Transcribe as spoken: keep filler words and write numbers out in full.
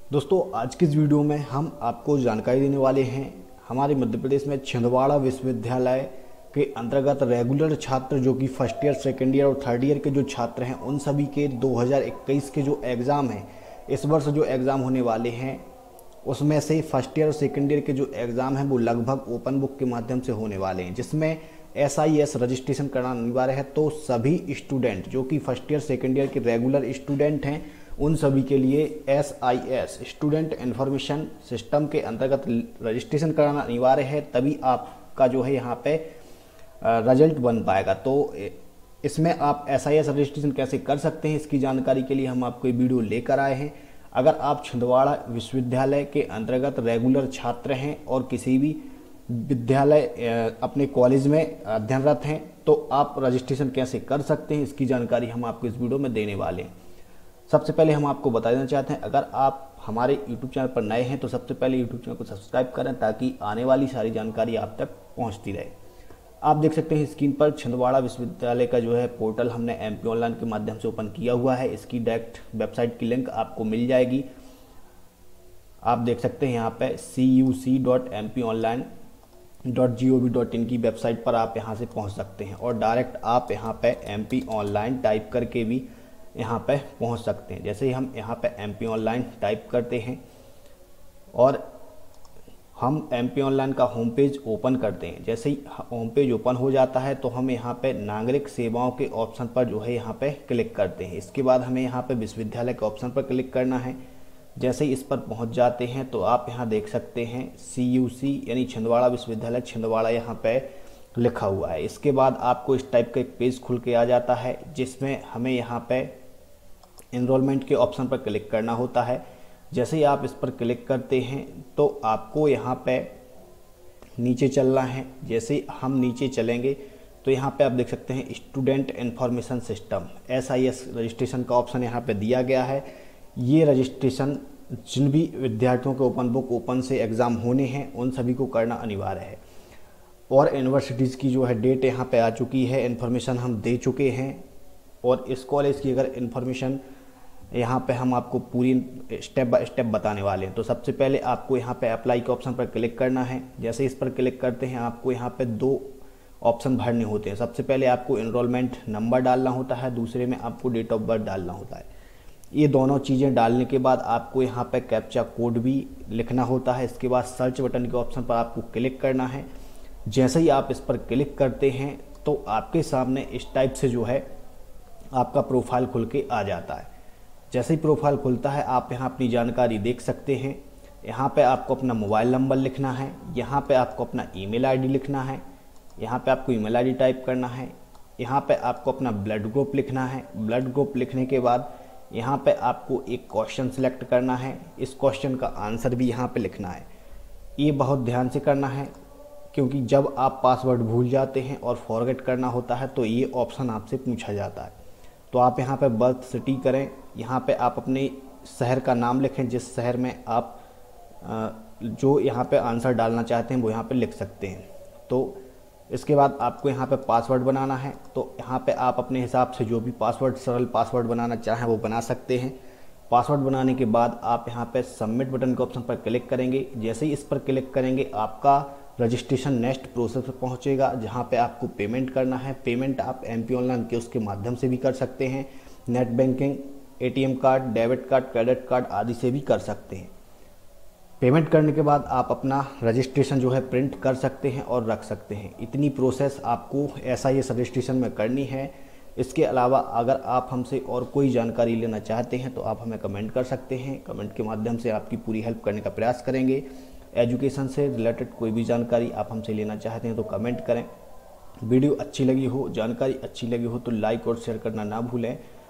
दोस्तों, आज की इस वीडियो में हम आपको जानकारी देने वाले हैं हमारे मध्य प्रदेश में छिंदवाड़ा विश्वविद्यालय के अंतर्गत रेगुलर छात्र जो कि फर्स्ट ईयर, सेकेंड ईयर और थर्ड ईयर के जो छात्र हैं उन सभी के दो हज़ार इक्कीस के जो एग्ज़ाम हैं, इस वर्ष जो एग्ज़ाम होने वाले हैं उसमें से फर्स्ट ईयर और सेकेंड ईयर के जो एग्ज़ाम हैं वो लगभग ओपन बुक के माध्यम से होने वाले हैं, जिसमें एस आई एस रजिस्ट्रेशन करना अनिवार्य है। तो सभी स्टूडेंट जो कि फर्स्ट ईयर सेकेंड ईयर के रेगुलर स्टूडेंट हैं उन सभी के लिए S I S student information system के अंतर्गत रजिस्ट्रेशन कराना अनिवार्य है, तभी आपका जो है यहाँ पे रिजल्ट बन पाएगा। तो इसमें आप एस आई एस रजिस्ट्रेशन कैसे कर सकते हैं, इसकी जानकारी के लिए हम आपको ये वीडियो लेकर आए हैं। अगर आप छिंदवाड़ा विश्वविद्यालय के अंतर्गत रेगुलर छात्र हैं और किसी भी विद्यालय अपने कॉलेज में अध्ययनरत हैं तो आप रजिस्ट्रेशन कैसे कर सकते हैं, इसकी जानकारी हम आपको इस वीडियो में देने वाले हैं। सबसे पहले हम आपको बता देना चाहते हैं, अगर आप हमारे यूट्यूब चैनल पर नए हैं तो सबसे पहले यूट्यूब चैनल को सब्सक्राइब करें ताकि आने वाली सारी जानकारी आप तक पहुंचती रहे। आप देख सकते हैं स्क्रीन पर छिंदवाड़ा विश्वविद्यालय का जो है पोर्टल हमने एमपी ऑनलाइन के माध्यम से ओपन किया हुआ है। इसकी डायरेक्ट वेबसाइट की लिंक आपको मिल जाएगी। आप देख सकते हैं यहाँ पे C U C dot M P online dot G O V dot in की वेबसाइट पर आप यहाँ से पहुँच सकते हैं और डायरेक्ट आप यहाँ पे एम पी ऑनलाइन टाइप करके भी यहाँ पे पहुँच सकते हैं। जैसे ही हम यहाँ पे एम पी ऑनलाइन टाइप करते हैं और हम एम पी ऑनलाइन का होम पेज ओपन करते हैं, जैसे ही होम पेज ओपन हो जाता है तो हम यहाँ पे नागरिक सेवाओं के ऑप्शन पर जो है यहाँ पे क्लिक करते हैं। इसके बाद हमें यहाँ पे विश्वविद्यालय के ऑप्शन पर क्लिक करना है। जैसे ही इस पर पहुँच जाते हैं तो आप यहाँ देख सकते हैं सी यू सी यानी छिंदवाड़ा विश्वविद्यालय छिंदवाड़ा यहाँ पे लिखा हुआ है। इसके बाद आपको इस टाइप का एक पेज खुल के आ जाता है जिसमें हमें यहाँ पे इनरोलमेंट के ऑप्शन पर क्लिक करना होता है। जैसे ही आप इस पर क्लिक करते हैं तो आपको यहाँ पे नीचे चलना है। जैसे ही हम नीचे चलेंगे तो यहाँ पे आप देख सकते हैं student information system S I S registration का ऑप्शन यहाँ पे दिया गया है। ये रजिस्ट्रेशन जिन भी विद्यार्थियों के ओपन बुक ओपन से एग्ज़ाम होने हैं उन सभी को करना अनिवार्य है। और यूनिवर्सिटीज़ की जो है डेट यहाँ पे आ चुकी है, इन्फॉर्मेशन हम दे चुके हैं। और इस कॉलेज की अगर इन्फॉर्मेशन यहाँ पे हम आपको पूरी स्टेप बाय स्टेप बताने वाले हैं। तो सबसे पहले आपको यहाँ पे अप्लाई के ऑप्शन पर क्लिक करना है। जैसे इस पर क्लिक करते हैं आपको यहाँ पे दो ऑप्शन भरने होते हैं। सबसे पहले आपको इनरोलमेंट नंबर डालना होता है, दूसरे में आपको डेट ऑफ बर्थ डालना होता है। ये दोनों चीज़ें डालने के बाद आपको यहाँ पे कैप्चा कोड भी लिखना होता है। इसके बाद सर्च बटन के ऑप्शन पर आपको क्लिक करना है। जैसे ही आप इस पर क्लिक करते हैं तो आपके सामने इस टाइप से जो है आपका प्रोफाइल खुल के आ जाता है। जैसे ही प्रोफाइल खुलता है आप यहाँ अपनी जानकारी देख सकते हैं। यहाँ पे आपको अपना मोबाइल नंबर लिखना है, यहाँ पे आपको अपना ईमेल आईडी लिखना है, यहाँ पे आपको ईमेल आईडी टाइप करना है, यहाँ पे आपको अपना ब्लड ग्रुप लिखना है। ब्लड ग्रुप लिखने के बाद यहाँ पे आपको एक क्वेश्चन सिलेक्ट करना है। इस क्वेश्चन का आंसर भी यहाँ पे लिखना है। ये बहुत ध्यान से करना है क्योंकि जब आप पासवर्ड भूल जाते हैं और फॉरगेट करना होता है तो ये ऑप्शन आपसे पूछा जाता है। तो आप यहाँ पे बर्थ सिटी करें, यहाँ पे आप अपने शहर का नाम लिखें जिस शहर में आप जो यहाँ पे आंसर डालना चाहते हैं वो यहाँ पे लिख सकते हैं। तो इसके बाद आपको यहाँ पे पासवर्ड बनाना है। तो यहाँ पे आप अपने हिसाब से जो भी पासवर्ड सरल पासवर्ड बनाना चाहें वो बना सकते हैं। पासवर्ड बनाने के बाद आप यहाँ पे सबमिट बटन के ऑप्शन पर क्लिक करेंगे। जैसे ही इस पर क्लिक करेंगे आपका रजिस्ट्रेशन नेक्स्ट प्रोसेस पर पहुँचेगा जहाँ पे आपको पेमेंट करना है। पेमेंट आप एमपी ऑनलाइन के उसके माध्यम से भी कर सकते हैं, net banking, ATM card, debit card, credit card आदि से भी कर सकते हैं। पेमेंट करने के बाद आप अपना रजिस्ट्रेशन जो है प्रिंट कर सकते हैं और रख सकते हैं। इतनी प्रोसेस आपको एस आई एस रजिस्ट्रेशन में करनी है। इसके अलावा अगर आप हमसे और कोई जानकारी लेना चाहते हैं तो आप हमें कमेंट कर सकते हैं। कमेंट के माध्यम से आपकी पूरी हेल्प करने का प्रयास करेंगे। एजुकेशन से रिलेटेड कोई भी जानकारी आप हमसे लेना चाहते हैं तो कमेंट करें। वीडियो अच्छी लगी हो, जानकारी अच्छी लगी हो तो लाइक और शेयर करना ना भूलें।